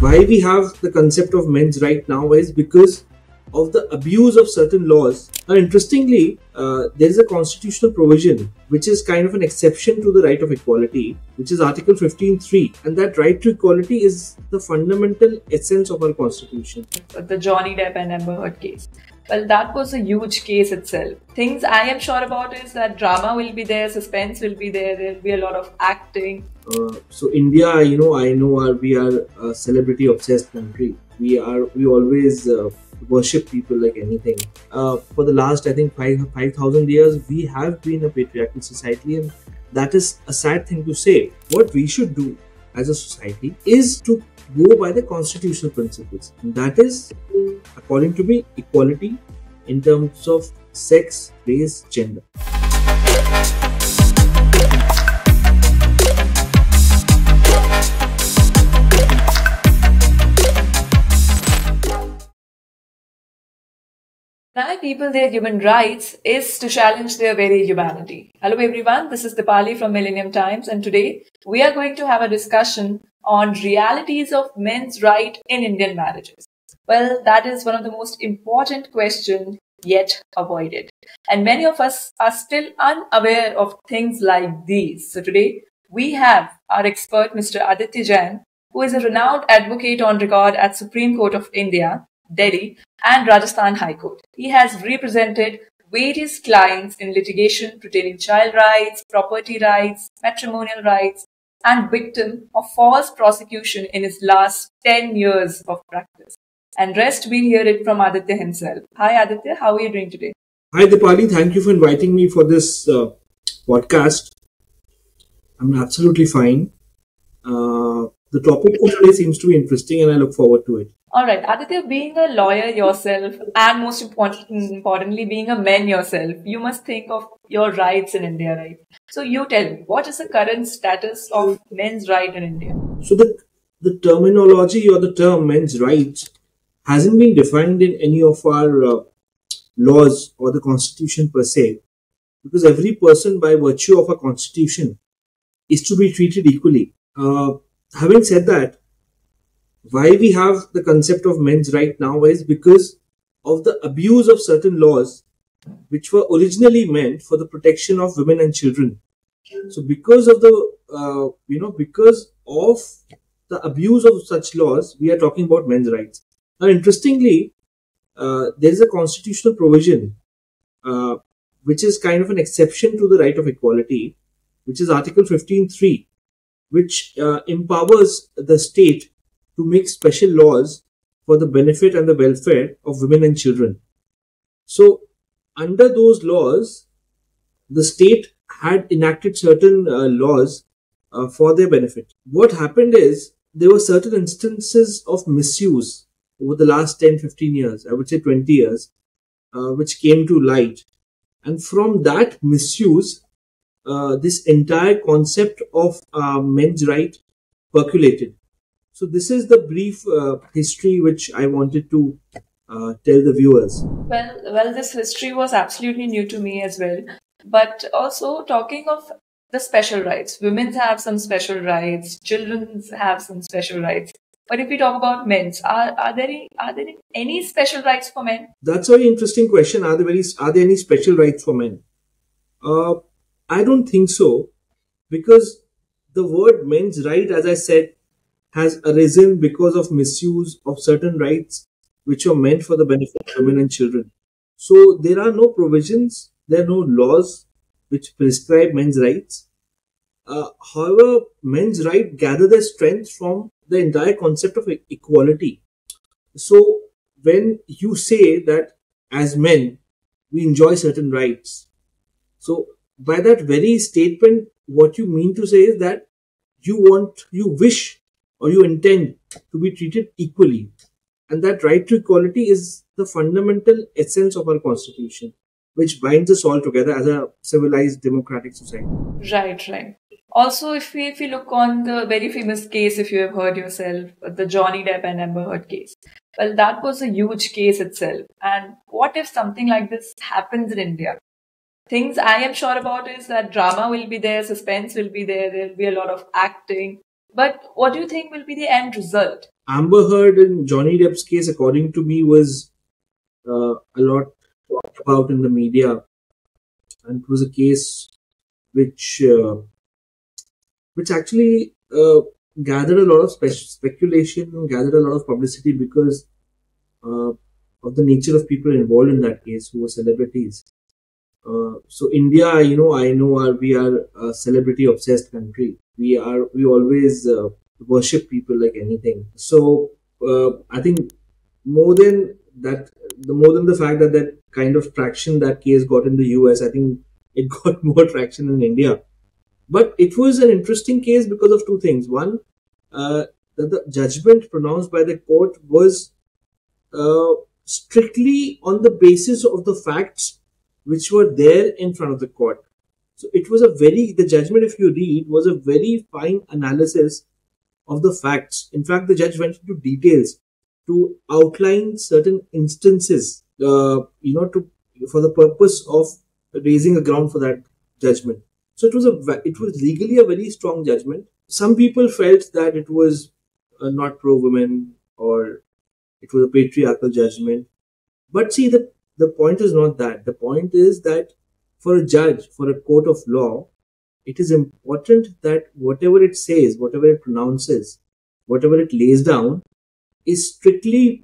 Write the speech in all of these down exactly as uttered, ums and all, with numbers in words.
Why we have the concept of men's right now is because of the abuse of certain laws. Now, interestingly, uh, there is a constitutional provision which is kind of an exception to the right of equality, which is Article fifteen three, and that right to equality is the fundamental essence of our constitution. The Johnny Depp and Amber Heard case. Well, that was a huge case itself. Things I am sure about is that drama will be there, suspense will be there, there will be a lot of acting. Uh, so India, you know, I know are, we are a celebrity obsessed country. We are, we always uh, worship people like anything. Uh, for the last, I think, five five thousand years, we have been a patriarchal society, and that is a sad thing to say. What we should do as a society is to go by the constitutional principles. And that is, according to me, equality in terms of sex, race, gender. Deny people their human rights is to challenge their very humanity. Hello everyone, this is Dipali from Millennium Times, and today we are going to have a discussion on realities of men's right in Indian marriages. Well, that is one of the most important questions yet avoided. And many of us are still unaware of things like these. So today we have our expert, Mister Aditya Jain, who is a renowned advocate on record at Supreme Court of India, Delhi, and Rajasthan High Court. He has represented various clients in litigation pertaining child rights, property rights, matrimonial rights, and victim of false prosecution in his last ten years of practice. And rest we'll hear it from Aditya himself. Hi Aditya, how are you doing today? Hi Dipali, thank you for inviting me for this uh, podcast. I'm absolutely fine. Uh, the topic of today seems to be interesting and I look forward to it. Alright, Aditya, being a lawyer yourself and most important, importantly being a man yourself, you must think of your rights in India, right? So you tell me, what is the current status of men's right in India? So the, the terminology or the term men's rights hasn't been defined in any of our uh, laws or the constitution per se, because every person by virtue of a constitution is to be treated equally. Uh, having said that, why we have the concept of men's right now is because of the abuse of certain laws which were originally meant for the protection of women and children. So because of the, uh, you know, because of the abuse of such laws, we are talking about men's rights. Now, interestingly, uh, there is a constitutional provision uh, which is kind of an exception to the right of equality, which is Article fifteen three, which uh, empowers the state to make special laws for the benefit and the welfare of women and children. So, under those laws, the state had enacted certain uh, laws uh, for their benefit. What happened is, there were certain instances of misuse over the last ten to fifteen years, I would say twenty years, uh, which came to light. And from that misuse, uh, this entire concept of uh, men's right percolated. So this is the brief uh, history which I wanted to uh, tell the viewers. Well, well, this history was absolutely new to me as well. But also talking of the special rights, women have some special rights, children have some special rights. But if we talk about men's, are, are there any, are there any special rights for men? That's a very interesting question. Are there very, are there any special rights for men? Uh, I don't think so, because the word men's right, as I said, has arisen because of misuse of certain rights which are meant for the benefit of women and children. So there are no provisions, there are no laws which prescribe men's rights. Uh, however, men's rights gather their strength from the entire concept of equality. So when you say that as men, we enjoy certain rights, so by that very statement, what you mean to say is that you want, you wish or you intend to be treated equally. And that right to equality is the fundamental essence of our constitution, which binds us all together as a civilized democratic society. Right, right. Also, if we, if we look on the very famous case, if you have heard yourself, the Johnny Depp and Amber Heard case. Well, that was a huge case itself. And what if something like this happens in India? Things I am sure about is that drama will be there, suspense will be there, there will be a lot of acting. But what do you think will be the end result? Amber Heard and Johnny Depp's case, according to me, was uh, a lot talked about in the media, and it was a case which uh, which actually uh, gathered a lot of spe- speculation, gathered a lot of publicity because uh, of the nature of people involved in that case who were celebrities. Uh, so India, you know, I know are we are a celebrity obsessed country. We are we always uh, worship people like anything. So uh, I think more than that, the more than the fact that that kind of traction that case got in the U S, I think it got more traction in India. But it was an interesting case because of two things. One, uh, that the judgment pronounced by the court was uh, strictly on the basis of the facts which were there in front of the court. So it was a very, the judgment, if you read, was a very fine analysis of the facts. In fact, the judge went into details to outline certain instances, uh, you know, to for the purpose of raising a ground for that judgment. So it was a it was legally a very strong judgment. Some people felt that it was uh, not pro women or it was a patriarchal judgment. But see, the the point is not that. The point is that for a judge, for a court of law, it is important that whatever it says, whatever it pronounces, whatever it lays down, is strictly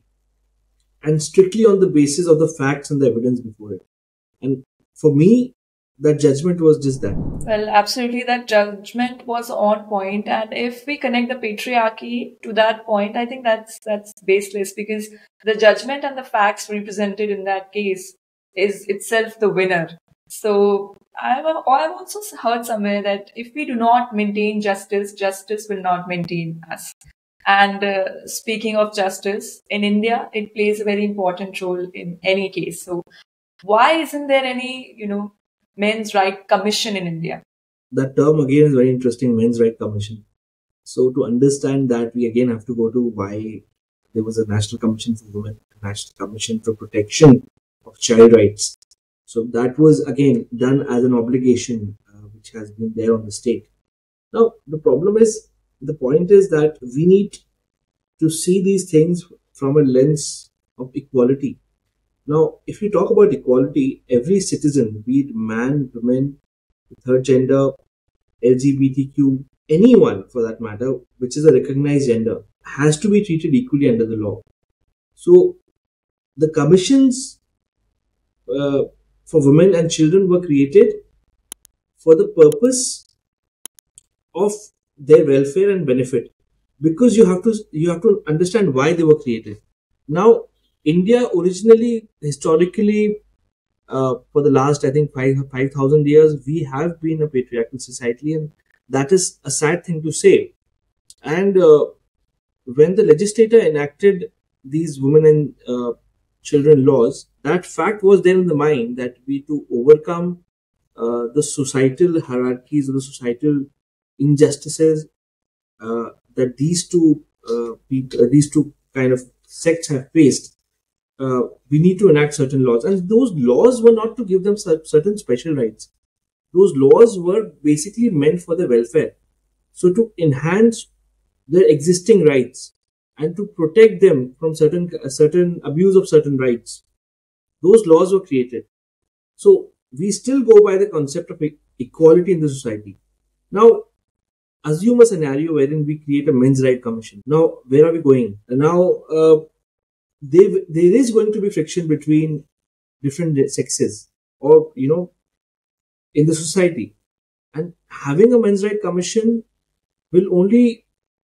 and strictly on the basis of the facts and the evidence before it. And for me, that judgment was just that. Well, absolutely, that judgment was on point, and if we connect the patriarchy to that point, I think that's that's baseless because the judgment and the facts represented in that case is itself the winner. So I've I've also heard somewhere that if we do not maintain justice, justice will not maintain us. And uh, speaking of justice, in India, it plays a very important role in any case. So why isn't there any, you know, men's right commission in India? That term again is very interesting, men's right commission. So to understand that, we again have to go to why there was a National Commission for Women, a National Commission for Protection of Child Rights. So that was again done as an obligation uh, which has been there on the state. Now the problem is, the point is that we need to see these things from a lens of equality. Now, if you talk about equality, every citizen, be it man, woman, third gender, L G B T Q, anyone for that matter, which is a recognized gender, has to be treated equally under the law. So, the commissions uh, for women and children were created for the purpose of their welfare and benefit, because you have to you have to understand why they were created. Now, India originally, historically, uh, for the last I think five five thousand years, we have been a patriarchal society, and that is a sad thing to say. And uh, when the legislator enacted these women and uh, children laws, that fact was there in the mind that we to overcome uh, the societal hierarchies or the societal injustices uh, that these two uh, people, uh, these two kind of sects have faced. Uh, we need to enact certain laws, and those laws were not to give them cer- certain special rights. Those laws were basically meant for their welfare, so to enhance their existing rights and to protect them from certain uh, certain abuse of certain rights. Those laws were created. So we still go by the concept of e- equality in the society. Now, assume a scenario wherein we create a men's right commission. Now, where are we going? Now, uh, they, there is going to be friction between different sexes, or you know, in the society, and having a men's right commission will only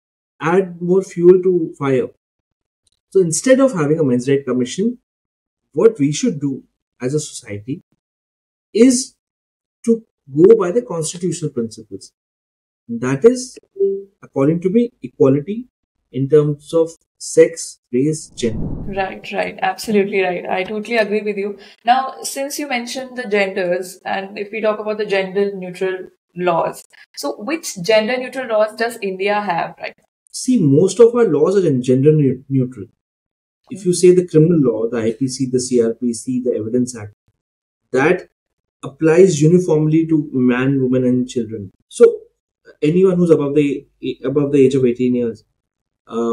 add more fuel to fire. So instead of having a men's right commission, what we should do as a society is to go by the constitutional principles. That is, according to me, equality in terms of sex, race, gender. Right, right. Absolutely right. I totally agree with you. Now, since you mentioned the genders, and if we talk about the gender neutral laws, so which gender neutral laws does India have right now? See, most of our laws are gen- gender neu- neutral. If you say the criminal law, the I P C, the C R P C, the Evidence Act, that applies uniformly to man, woman, and children. So anyone who's above the above the age of eighteen years, uh,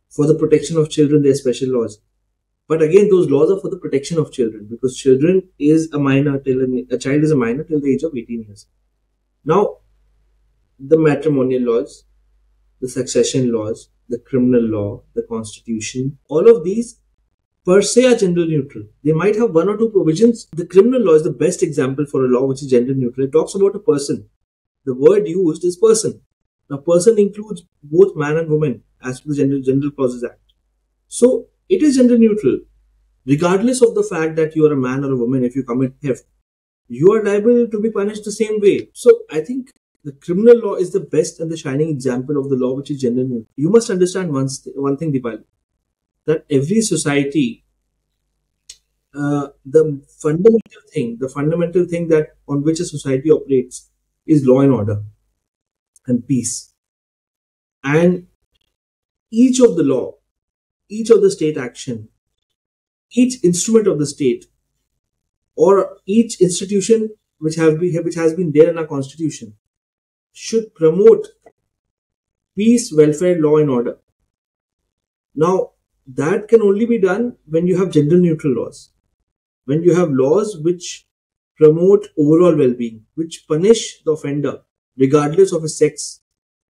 for the protection of children, there are special laws. But again, those laws are for the protection of children, because children is a minor till a child is a minor till the age of eighteen years. Now, the matrimonial laws, the succession laws, the criminal law, the constitution, all of these per se are gender neutral. They might have one or two provisions. The criminal law is the best example for a law which is gender neutral. It talks about a person. The word used is person. Now, person includes both man and woman as per the Gender, Gender Clauses Act. So, it is gender neutral. Regardless of the fact that you are a man or a woman, if you commit theft, you are liable to be punished the same way. So, I think the criminal law is the best and the shining example of the law which is gender neutral. You must understand one, one thing, Deepali, that every society, uh, the fundamental thing, the fundamental thing that on which a society operates is law and order and peace. And each of the law, each of the state action, each instrument of the state, or each institution which have been which has been there in our constitution, should promote peace, welfare, law and order. Now, that can only be done when you have gender neutral laws, when you have laws which promote overall well-being, which punish the offender regardless of his sex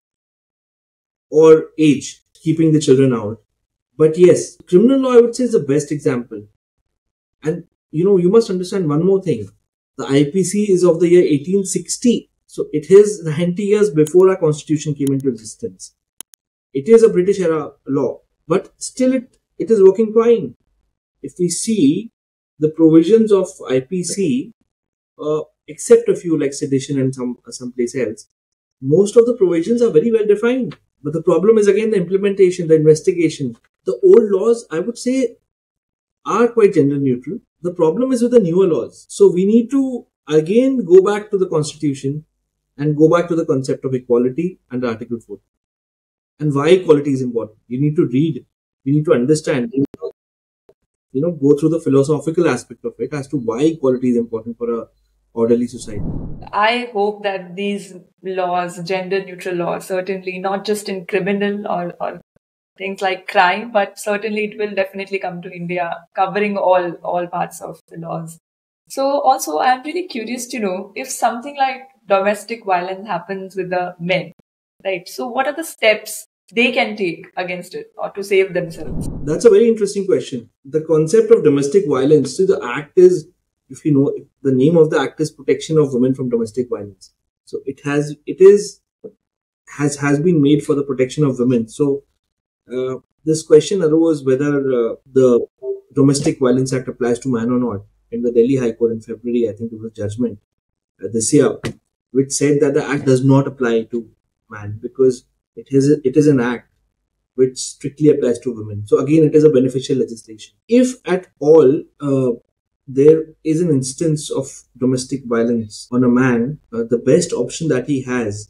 or age, keeping the children out. But yes, criminal law, I would say, is the best example. And you know, you must understand one more thing. The I P C is of the year eighteen sixty. So it is ninety years before our constitution came into existence. It is a British era law, but still it, it is working fine. If we see the provisions of I P C, uh, except a few like sedition and some someplace else, most of the provisions are very well defined. But the problem is again the implementation, the investigation. The old laws, I would say, are quite gender neutral. The problem is with the newer laws. So we need to again go back to the constitution and go back to the concept of equality under Article four. And why equality is important. You need to read, you need to understand, you know, go through the philosophical aspect of it as to why equality is important for a orderly society. I hope that these laws, gender neutral laws, certainly not just in criminal or, or things like crime, but certainly it will definitely come to India, covering all, all parts of the laws. So also, I'm really curious to know if something like domestic violence happens with the men, right? So what are the steps they can take against it or to save themselves? That's a very interesting question. The concept of domestic violence, so the act is, if you know, the name of the act is Protection of Women from Domestic Violence. So it has, it is, has, has been made for the protection of women. So uh, this question arose whether uh, the Domestic Violence Act applies to man or not. In the Delhi High Court in February, I think it was judgment uh, this year, which said that the act does not apply to man because it is a, it is an act which strictly applies to women. So again, it is a beneficial legislation. If at all uh, there is an instance of domestic violence on a man, uh, the best option that he has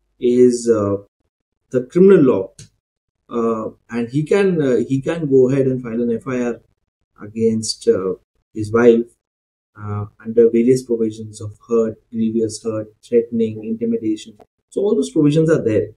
is uh, the criminal law, uh, and he can uh, he can go ahead and file an F I R against uh, his wife uh, under various provisions of hurt, grievous hurt, threatening, intimidation. So all those provisions are there.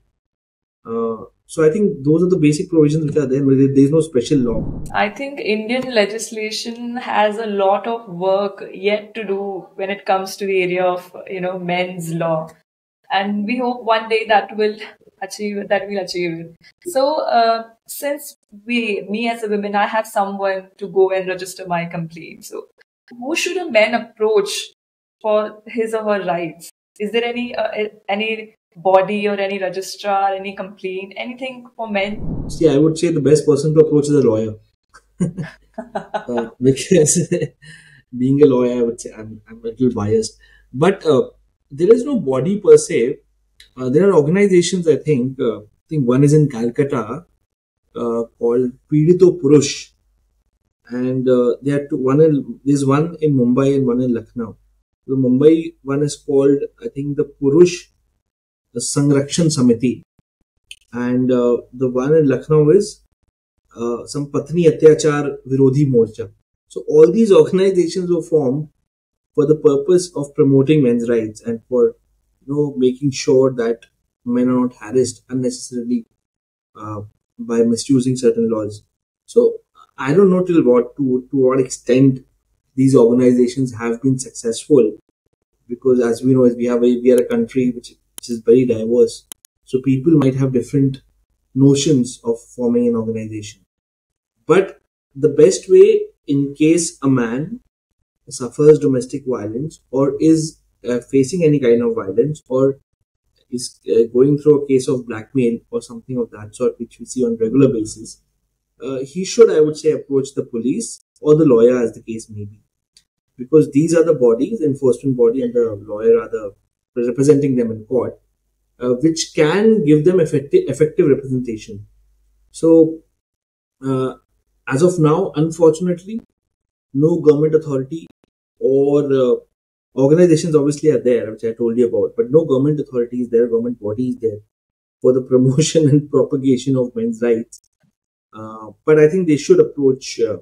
Uh, so I think those are the basic provisions which are there. There is no special law. I think Indian legislation has a lot of work yet to do when it comes to the area of, you know, men's law, and we hope one day that will achieve that will achieve it. So uh, since we, me as a woman, I have someone to go and register my complaint. So who should a man approach for his or her rights? Is there any uh, any body or any registrar, any complaint, anything for men? See, I would say the best person to approach is a lawyer. uh, because being a lawyer, I would say I'm, I'm a little biased. But uh, there is no body per se. Uh, there are organizations, I think. Uh, I think one is in Calcutta uh, called Pidito Purush. And uh, there are two, one in, there's one in Mumbai and one in Lucknow. The Mumbai one is called, I think, the Purush the Sanrakshan Samiti, and uh, the one in Lucknow is uh, some Patni Atyachar Virodhi Morcha. So all these organizations were formed for the purpose of promoting men's rights and for, you know, making sure that men are not harassed unnecessarily uh, by misusing certain laws. So I don't know till what to to what extent these organizations have been successful, because as we know, we have a, we are a country which, which is very diverse. So people might have different notions of forming an organization. But the best way, in case a man suffers domestic violence or is uh, facing any kind of violence, or is uh, going through a case of blackmail or something of that sort, which we see on regular basis, uh, he should, I would say, approach the police or the lawyer, as the case may be, because these are the bodies, enforcement body and the lawyer are the representing them in court, uh, which can give them effective effective representation. So, uh, as of now, unfortunately, no government authority or uh, organizations obviously are there, which I told you about, but no government authority is there, government body is there for the promotion and propagation of men's rights. Uh, but I think they should approach uh,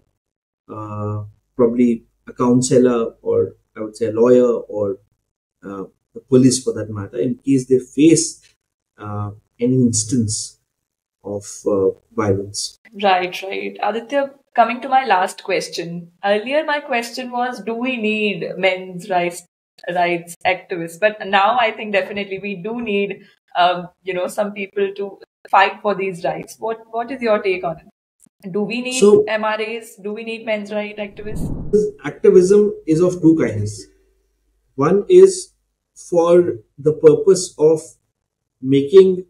uh, probably a counselor, or I would say a lawyer, or uh, the police for that matter, in case they face uh, any instance of uh, violence. Right, right. Aditya, coming to my last question. Earlier, my question was, do we need men's rights rights activists? But now I think definitely we do need, um, you know, some people to fight for these rights. What What is your take on it? Do we need So, M R As? Do we need men's rights activists? activism is of two kinds. One is for the purpose of making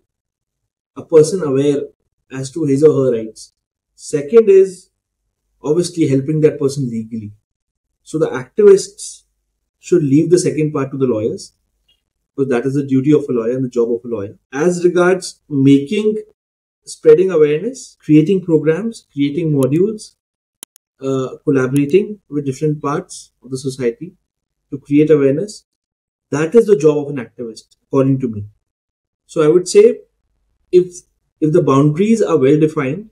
a person aware as to his or her rights. Second is obviously helping that person legally. So the activists should leave the second part to the lawyers, because that is the duty of a lawyer and the job of a lawyer. As regards making, spreading awareness, creating programs, creating modules, uh, collaborating with different parts of the society to create awareness, that is the job of an activist, according to me. So I would say, if if the boundaries are well defined,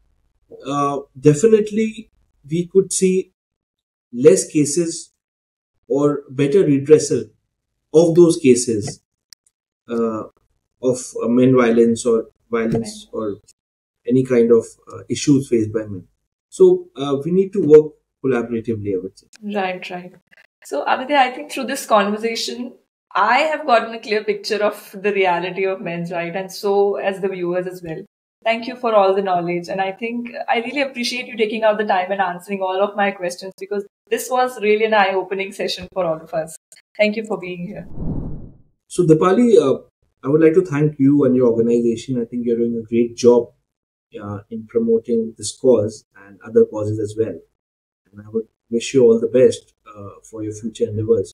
uh, definitely we could see less cases or better redressal of those cases uh, of uh, men violence or violence or any kind of uh, issues faced by men. So uh, we need to work collaboratively, I would say. Right, right. So, Aditya, I think through this conversation, I have gotten a clear picture of the reality of men's right, and so as the viewers as well. Thank you for all the knowledge. And I think I really appreciate you taking out the time and answering all of my questions, because this was really an eye opening session for all of us. Thank you for being here. So, Dipali, uh, I would like to thank you and your organization. I think you're doing a great job uh, in promoting this cause and other causes as well. And I would wish you all the best uh, for your future endeavors.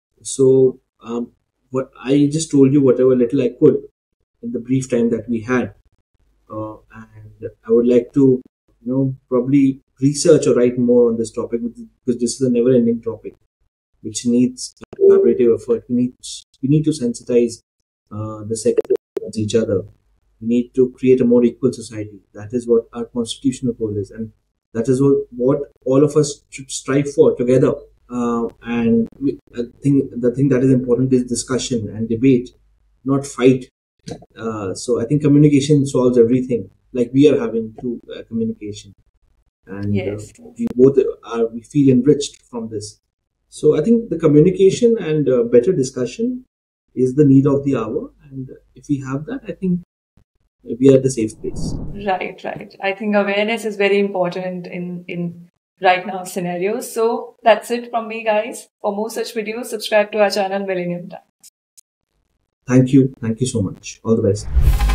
So, um, what I just told you whatever little I could in the brief time that we had, uh, and I would like to, you know, probably research or write more on this topic, because this is a never-ending topic which needs collaborative effort. We need we need to sensitize uh, the sector towards each other. We need to create a more equal society. That is what our constitutional goal is, and that is what, what all of us should strive for together. Uh, and we, I think the thing that is important is discussion and debate, not fight. Uh, so I think communication solves everything. Like we are having through uh, communication, and Yes. uh, we both are we feel enriched from this. So I think the communication and uh, better discussion is the need of the hour, and if we have that, I think we are at a safe place. Right, right. I think awareness is very important in, in right now scenarios. So that's it from me, guys. For more such videos, subscribe to our channel Millennium Time. Thank you. Thank you so much. All the best.